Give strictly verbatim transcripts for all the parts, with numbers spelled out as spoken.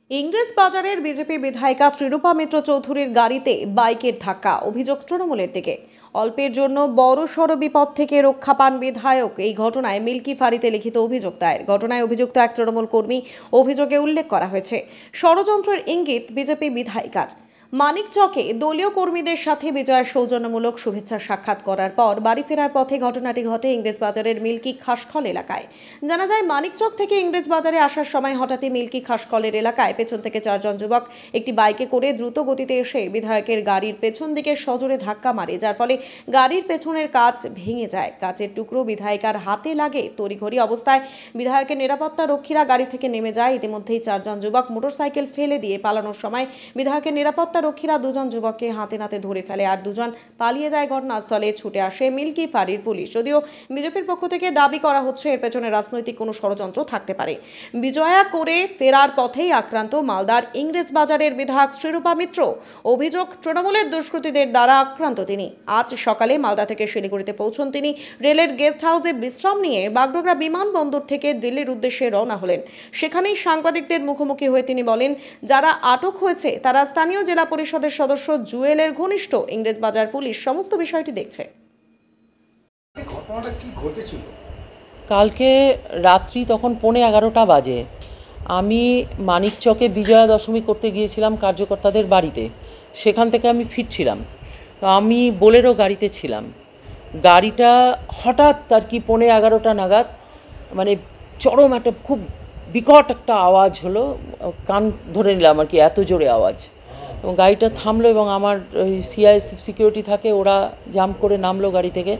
ইংরেজ বাজারের বিজেপি বিধায়িকা শ্রীরূপা মিত্র চৌধুরীর গাড়িতে বাইকের ধাক্কা, অভিযোগ তৃণমূলের দিকে। অল্পের জন্য বড়সড় বিপদ থেকে রক্ষা পান বিধায়ক। এই ঘটনায় মিল্কি ফাঁড়িতে লিখিত অভিযোগ দায়ের। ঘটনায় অভিযুক্ত এক তৃণমূল কর্মী। অভিযোগে উল্লেখ করা হয়েছে ষড়যন্ত্রের ইঙ্গিত বিজেপি বিধায়িকার। মানিকচকে দলীয় কর্মীদের সাথে বিজয়ের সৌজন্যমূলক শুভেচ্ছা সাক্ষাৎ করার পর বাড়ি ফেরার পথে ঘটনাটি ঘটে ইংরেজ বাজারের মিল্কি খাসকল এলাকায়। জানা যায়, মানিকচক থেকে ইংরেজ বাজারে আসার সময় হঠাৎই মিল্কি খাসকলের এলাকায় পেছন থেকে চারজন যুবক একটি বাইকে করে দ্রুত গতিতে এসে বিধায়কের গাড়ির পেছন দিকে সজোরে ধাক্কা মারে, যার ফলে গাড়ির পেছনের কাচ ভেঙে যায়। কাচের টুকরো বিধায়িকার হাতে লাগে। তড়িঘড়ি অবস্থায় বিধায়কের নিরাপত্তা রক্ষীরা গাড়ি থেকে নেমে যায়। ইতিমধ্যেই চারজন যুবক মোটরসাইকেল ফেলে দিয়ে পালানোর সময় বিধায়কের নিরাপত্তা রক্ষীরা দুজন যুবককে হাতে নাতে ধরে ফেলে, আর দুজন পালিয়ে যায়। ঘটনাস্থলে ছুটে আসে মিল্কি ফাঁড়ির পুলিশ। যদিও বিজেপির পক্ষ থেকে দাবি করা হচ্ছে এর পেছনে রাজনৈতিক কোনো ষড়যন্ত্র থাকতে পারে। বিজয়া করে ফেরার পথেই আক্রান্ত মালদার ইংরেজ বাজারের বিধায়ক শ্রীরূপা মিত্র। অভিযোগ, তৃণমূলের দুষ্কৃতীদের দ্বারা আক্রান্ত তিনি। আজ সকালে মালদা থেকে শিলিগুড়িতে পৌঁছন তিনি। রেলের গেস্ট হাউসে বিশ্রাম নিয়ে বাগডোগরা বিমানবন্দর থেকে দিল্লির উদ্দেশ্যে রওনা হলেন। সেখানেই সাংবাদিকদের মুখোমুখি হয়ে তিনি বলেন, যারা আটক হয়েছে তারা স্থানীয় জেলা পরিষদের সদস্য জুয়েলের ঘনিষ্ঠ। ইংরেজ বাজার পুলিশ সমস্ত বিষয়টি দেখছে। ঘটনাটা কি ঘটেছিল? কালকে রাত্রি তখন পৌনে এগারোটা বাজে। আমি মানিকচকে বিজয়া দশমী করতে গিয়েছিলাম কার্যকর্তাদের বাড়িতে। সেখান থেকে আমি ফিরছিলাম। তো আমি বোলেরো গাড়িতে ছিলাম। গাড়িটা হঠাৎ আর কি পৌনে এগারোটা নাগাদ মানে চরম একটা খুব বিকট একটা আওয়াজ হলো। কান ধরে নিলাম আর কি, এত জোরে আওয়াজ। এবং গাড়িটা থামলো এবং আমার ওই সিআইএসএফ সিকিউরিটি থাকে, ওরা জাম্প করে নামলো গাড়ি থেকে।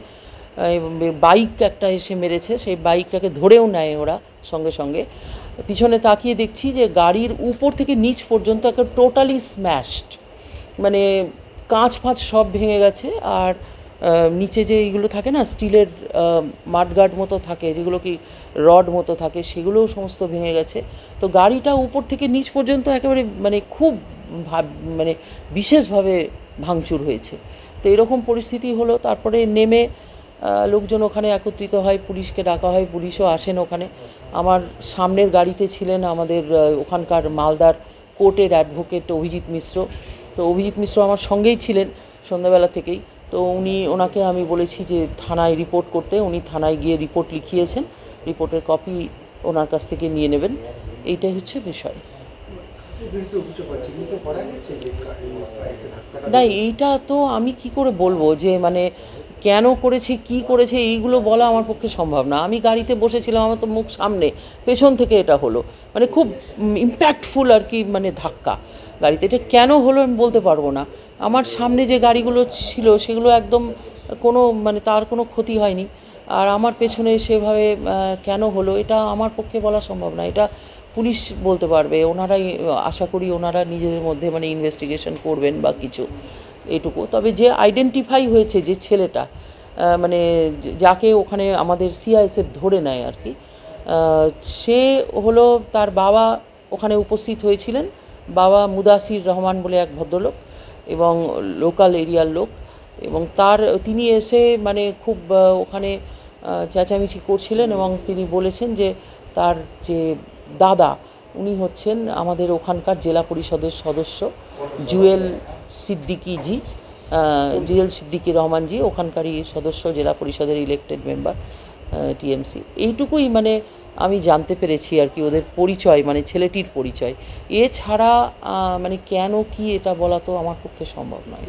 বাইক একটা এসে মেরেছে, সেই বাইকটাকে ধরেও নেয় ওরা সঙ্গে সঙ্গে। পিছনে তাকিয়ে দেখছি যে গাড়ির উপর থেকে নিচ পর্যন্ত একটা টোটালি স্ম্যাশড, মানে কাঁচ ফাঁচ সব ভেঙে গেছে। আর নিচে যে এইগুলো থাকে না, স্টিলের মাডগার্ড মতো থাকে, যেগুলো কি রড মতো থাকে, সেগুলোও সমস্ত ভেঙে গেছে। তো গাড়িটা উপর থেকে নিচ পর্যন্ত একেবারে মানে খুব মানে বিশেষভাবে ভাঙচুর হয়েছে। তো এরকম পরিস্থিতি হলো। তারপরে নেমে লোকজন ওখানে একত্রিত হয়, পুলিশকে ডাকা হয়, পুলিশও আসেন ওখানে। আমার সামনের গাড়িতে ছিলেন আমাদের ওখানকার মালদার কোর্টের অ্যাডভোকেট অভিজিৎ মিশ্র। তো অভিজিৎ মিশ্র আমার সঙ্গেই ছিলেন সন্ধ্যাবেলা থেকেই। তো উনি ওনাকে আমি বলেছি যে থানায় রিপোর্ট করতে। উনি থানায় গিয়ে রিপোর্ট লিখিয়েছেন, রিপোর্টের কপি ওনার কাছ থেকে নিয়ে নেবেন। এইটাই হচ্ছে বিষয়। না, এইটা তো আমি কি করে বলবো যে মানে কেন করেছে কি করেছে এইগুলো বলা আমার পক্ষে সম্ভব না। আমি গাড়িতে বসেছিলাম, আমার তো মুখ সামনে, পেছন থেকে এটা হলো, মানে খুব ইম্প্যাক্টফুল আর কি, মানে ধাক্কা গাড়িতে। এটা কেন হলো আমি বলতে পারবো না। আমার সামনে যে গাড়িগুলো ছিল সেগুলো একদম কোনো মানে তার কোনো ক্ষতি হয়নি, আর আমার পেছনে সেভাবে কেন হলো এটা আমার পক্ষে বলা সম্ভব না। এটা পুলিশ বলতে পারবে। ওনারাই আশা করি ওনারা নিজেদের মধ্যে মানে ইনভেস্টিগেশন করবেন বা কিছু, এটুকু। তবে যে আইডেন্টিফাই হয়েছে যে ছেলেটা, মানে যাকে ওখানে আমাদের সিআইএসএফ ধরে নেয় আর কি, সে হলো, তার বাবা ওখানে উপস্থিত হয়েছিলেন। বাবা মুদাসির রহমান বলে এক ভদ্রলোক এবং লোকাল এরিয়ার লোক। এবং তার তিনি এসে মানে খুব ওখানে চেঁচামেচি করছিলেন এবং তিনি বলেছেন যে তার যে দাদা, উনি হচ্ছেন আমাদের ওখানকার জেলা পরিষদের সদস্য জুয়েল সিদ্দিকিজি, জুয়েল সিদ্দিকি রহমানজি, ওখানকারই সদস্য, জেলা পরিষদের ইলেক্টেড মেম্বার টিএমসি। এইটুকুই মানে আমি জানতে পেরেছি আর কি ওদের পরিচয়, মানে ছেলেটির পরিচয়। এছাড়া মানে কেন কি এটা বলা তো আমার পক্ষে সম্ভব নয়।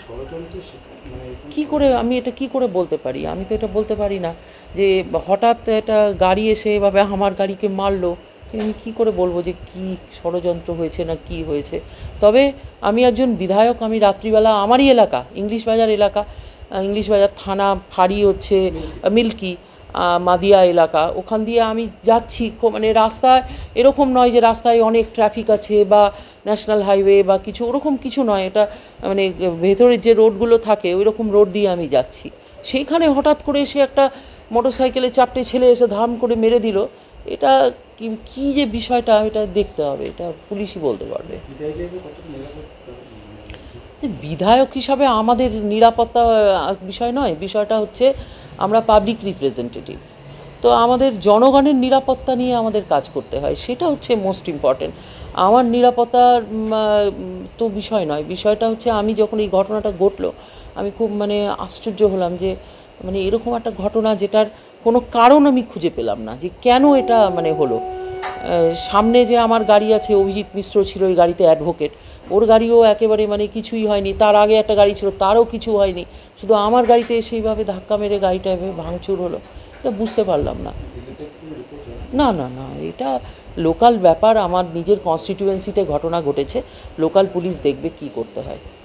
কি করে আমি এটা কি করে বলতে পারি? আমি তো এটা বলতে পারি না যে হঠাৎ একটা গাড়ি এসে এভাবে আমার গাড়িকে মারলো। আমি কী করে বলবো যে কি ষড়যন্ত্র হয়েছে না কি হয়েছে? তবে আমি একজন বিধায়ক, আমি রাত্রিবেলা আমারই এলাকা ইংলিশ বাজার এলাকা, ইংলিশ বাজার থানা ফাঁড়ি হচ্ছে মিল্কি মাদিয়া এলাকা, ওখান দিয়ে আমি যাচ্ছি। মানে রাস্তায় এরকম নয় যে রাস্তায় অনেক ট্রাফিক আছে বা ন্যাশনাল হাইওয়ে বা কিছু, ওরকম কিছু নয়। এটা মানে ভেতরের যে রোডগুলো থাকে ওই রকম রোড দিয়ে আমি যাচ্ছি। সেইখানে হঠাৎ করে এসে একটা মোটরসাইকেলে চারটে ছেলে এসে ধাম করে মেরে দিল। এটা কি যে বিষয়টা, এটা দেখতে হবে, এটা পুলিশই বলতে পারবে। বিধায়ক হিসাবে আমাদের নিরাপত্তা বিষয় নয়, বিষয়টা হচ্ছে আমরা পাবলিক রিপ্রেজেন্টেটিভ। তো আমাদের জনগণের নিরাপত্তা নিয়ে আমাদের কাজ করতে হয়, সেটা হচ্ছে মোস্ট ইম্পর্টেন্ট। আমার নিরাপত্তার উম, আহ, তো বিষয় নয়, বিষয়টা হচ্ছে আমি যখন এই ঘটনাটা ঘটলো আমি খুব মানে আশ্চর্য হলাম যে মানে এরকম একটা ঘটনা যেটার কোনো কারণ আমি খুঁজে পেলাম না যে কেন এটা মানে হলো। আহ, সামনে যে আমার গাড়ি আছে, অভিজিৎ মিশ্র ছিল ওই গাড়িতে অ্যাডভোকেট, ওর গাড়িও একেবারে মানে কিছুই হয়নি, তার আগে একটা গাড়ি ছিল তারও কিছু হয়নি, শুধু আমার গাড়িতে সেইভাবে ধাক্কা মেরে গাড়িটা এভাবে ভাঙচুর হলো। এটা বুঝতে পারলাম না। না না না এটা লোকাল ব্যাপার, আমার নিজের কনস্টিটিউয়েন্সিতে ঘটনা ঘটেছে, লোকাল পুলিশ দেখবে কি করতে হয়।